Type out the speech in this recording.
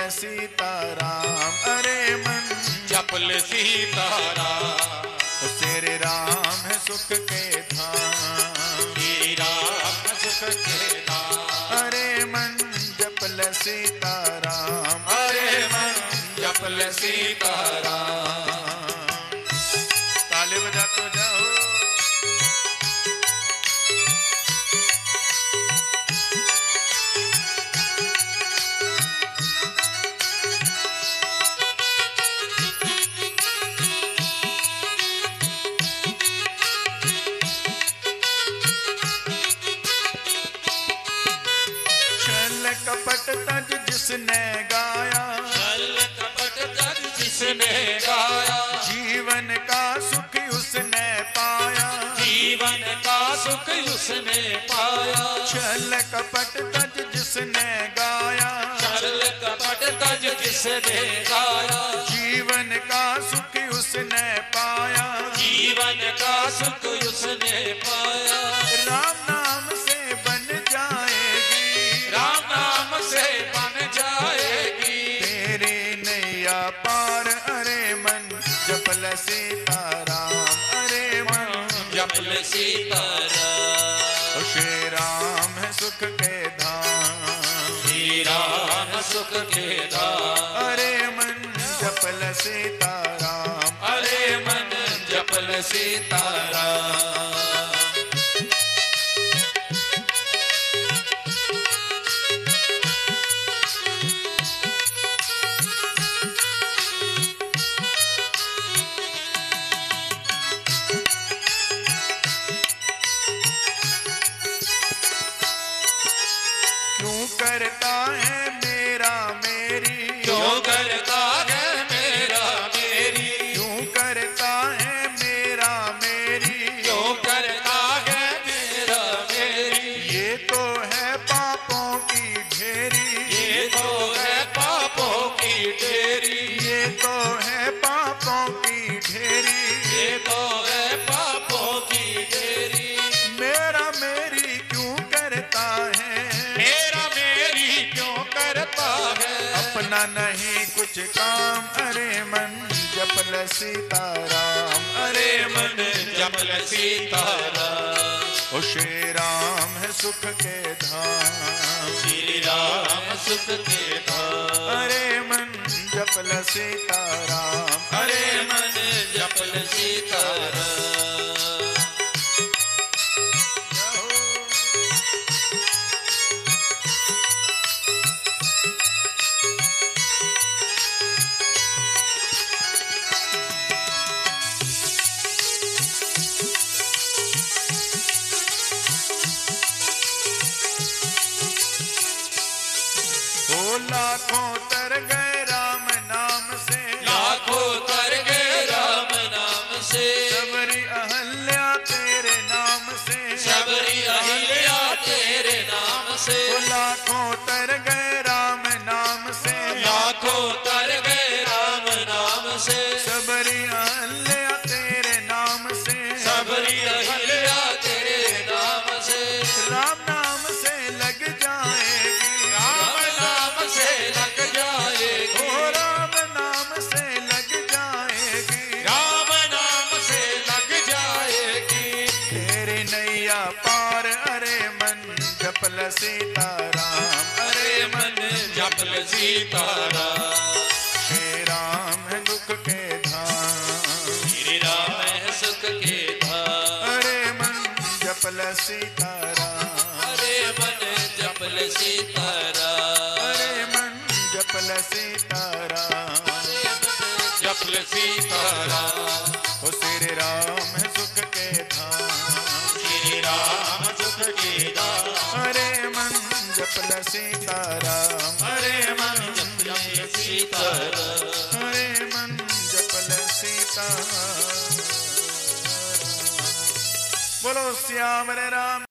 सीताराम, अरे मन जपल सीताराम। श्री राम है सुख के धाम, श्री राम सुख के धाम। अरे मन जपल सीताराम, अरे मन जपल सीताराम। ताली बजा तो जाओ। कपट तज जिसने गाया, छल कपट तज जिसने गाया। जीवन का सुख उसने पाया, जीवन का सुख उसने पाया। छल कपट तज जिसने गाया, छल कपट तज जिसने गाया। जीवन का सुख उसने पाया, जीवन का सुख उसने पाया। राम नाम से बन जाएगी, राम नाम से बन जाएगी तेरी नैया पार, अरे मन जपल सीताराम, अरे मन जपल सीताराम। श्री राम है सुख के धाम, श्री राम सुख के धाम। अरे मन जपल सीताराम, अरे मन जपल सीताराम। क्यों करता है मेरा मेरी, क्यों करता है मेरा मेरी। क्यों करता है मेरा मेरी, क्यों करता है मेरा मेरी। ये तो है पापों की ढेरी, ये तो है पापों की ढेरी। ये तो है पापों की ढेरी, ये तो है पापों की ढेरी। मेरा मेरी क्यों करता है, मेरा मेरी क्यों करता है। अपना नहीं कुछ काम, अरे मन जपल सीताराम, अरे मन जपल सीताराम। ओ श्री राम है सुख के धाम, श्री राम सुख के धाम। अरे मन जपल सीताराम, अरे मन जपल सीताराम। लाखों तर गए राम नाम से, लाखों तर गए राम नाम से। सबरी अहल्या तेरे नाम से, सबरी अहिल्या तेरे नाम से। लाखों तर गए राम नाम से, लाखों तर गए राम नाम से। सबरी अहल्या तेरे नाम से, सबरी अहिल्या तेरे नाम से। राम नाम से लग जाएगी, राम नाम से लग जाएगी। ओ राम नाम से लग जाएगी, राम नाम से लग जाएगी तेरी नैया पार, अरे मन जपल सीताराम, अरे मन जपल सीताराम। श्री राम है दुख के धाम, श्री राम है सुख के धाम। अरे मन जपल सीताराम, अरे मन जपल सीताराम। अरे मन जपल सीताराम, जपल सीताराम। ओ श्री राम है सुख के धाम, श्री राम सुख के धाम। अरे मन जपल सीताराम, अरे मन जपल सीताराम। अरे मन जपल सीताराम। बोलो श्याम रे राम।